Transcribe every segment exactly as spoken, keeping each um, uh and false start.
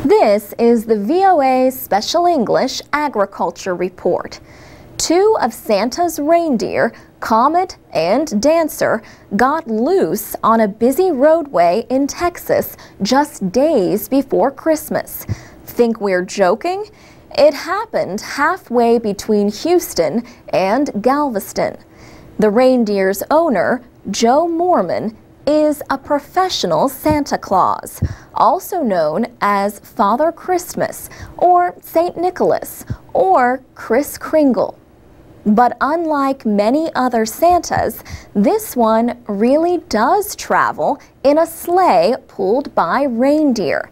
This is the V O A Special English Agriculture Report. Two of Santa's reindeer, Comet and Dancer, got loose on a busy roadway in Texas just days before Christmas. Think we're joking? It happened halfway between Houston and Galveston. The reindeer's owner, Joe Mormon, is a professional Santa Claus, also known as Father Christmas or Saint Nicholas or Kris Kringle. But unlike many other Santas, this one really does travel in a sleigh pulled by reindeer,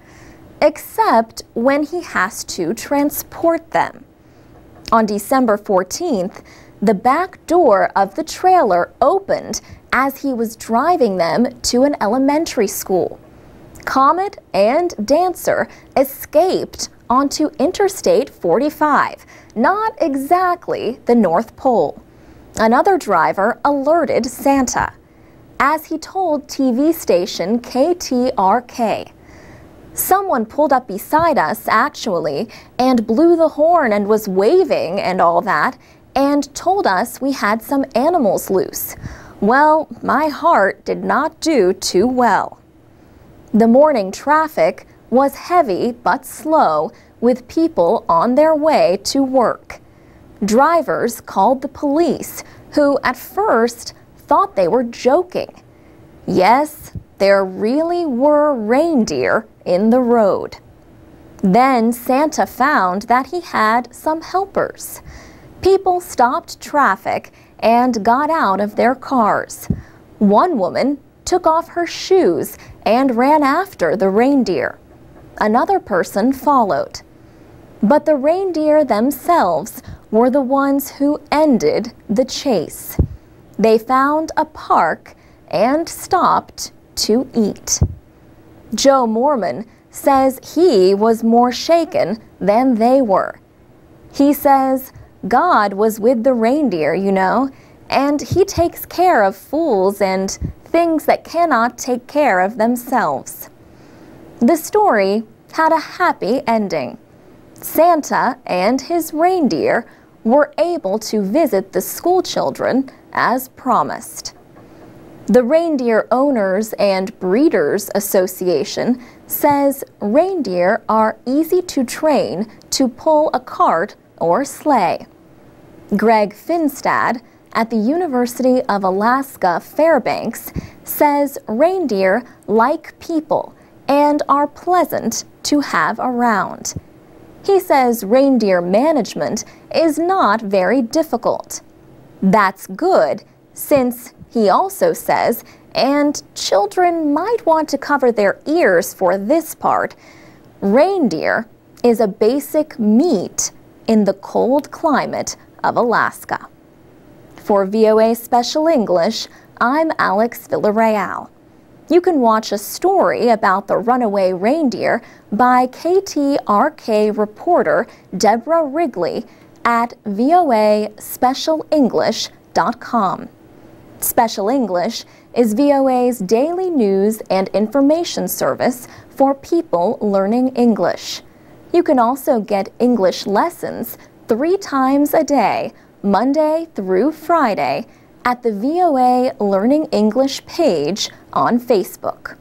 except when he has to transport them. On December fourteenth, the back door of the trailer opened as he was driving them to an elementary school. Comet and Dancer escaped onto Interstate forty-five, not exactly the North Pole. Another driver alerted Santa, as he told T V station K T R K. Someone pulled up beside us, actually, and blew the horn and was waving and all that, and told us we had some animals loose. Well, my heart did not do too well. The morning traffic was heavy but slow, with people on their way to work. Drivers called the police, who at first thought they were joking. Yes, there really were reindeer in the road. Then Santa found that he had some helpers. People stopped traffic and got out of their cars. One woman took off her shoes and ran after the reindeer. Another person followed. But the reindeer themselves were the ones who ended the chase. They found a park and stopped to eat. Joe Mormon says he was more shaken than they were. He says, God was with the reindeer, you know, and he takes care of fools and things that cannot take care of themselves. The story had a happy ending. Santa and his reindeer were able to visit the school children as promised. The Reindeer Owners and Breeders Association says reindeer are easy to train to pull a cart or sleigh. Greg Finstad at the University of Alaska Fairbanks says reindeer like people and are pleasant to have around. He says reindeer management is not very difficult. That's good, since he also says, and children might want to cover their ears for this part, reindeer is a basic meat in the cold climate of Alaska. For V O A Special English, I'm Alex Villarreal. You can watch a story about the runaway reindeer by K T R K reporter Deborah Wrigley at voa special english dot com. Special English is V O A's daily news and information service for people learning English. You can also get English lessons three times a day, Monday through Friday, at the V O A Learning English page on Facebook.